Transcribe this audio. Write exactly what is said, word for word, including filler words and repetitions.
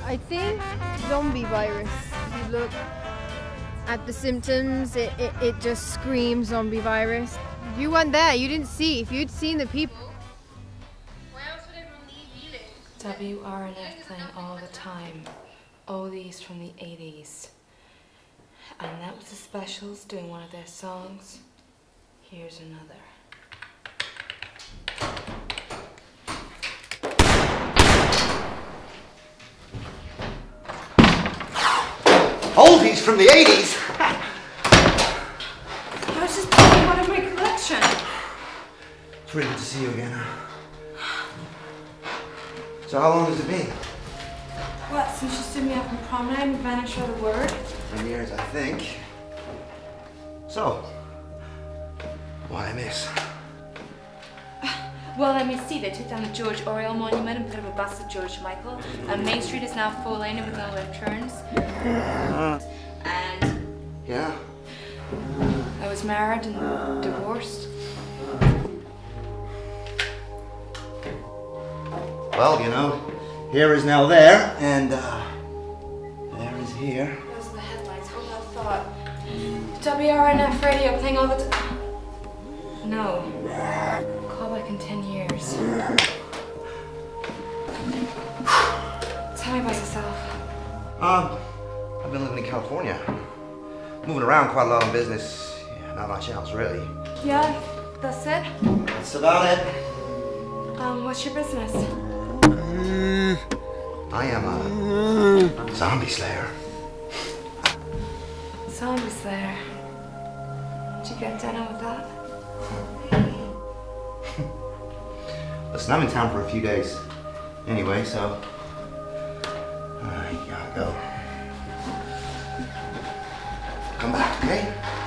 I think zombie virus. If you look at the symptoms, it, it, it just screams zombie virus. You weren't there, you didn't see. If you'd seen the people, why else would everyone leave you? W R N F playing all the time. Oldies from the eighties. And that was the Specials doing one of their songs. Here's another. Oldies from the eighties? I was just playing one of my collection. It's really good to see you again. So how long has it been? What, since you stood me up in promenade and vanished without a word? Ten years, I think. So, why miss? Well, let me see. They took down the George Oriel monument and put up a bust of George Michael. And Main Street is now full lane with no left turns. Uh, and yeah? I was married and divorced. Well, you know, here is now there, and uh, there is here. Those are the headlines. Hold that thought. W R N F radio playing all the time. No. Call back in ten years. Tell me about yourself. Um, I've been living in California. Moving around quite a lot on business. Yeah, not much else, really. Yeah, that's it? That's about it. Um, what's your business? I am a zombie slayer. Zombie Slayer. Did you get done with that? Listen, I'm in town for a few days. Anyway, so I gotta go. Come back, okay?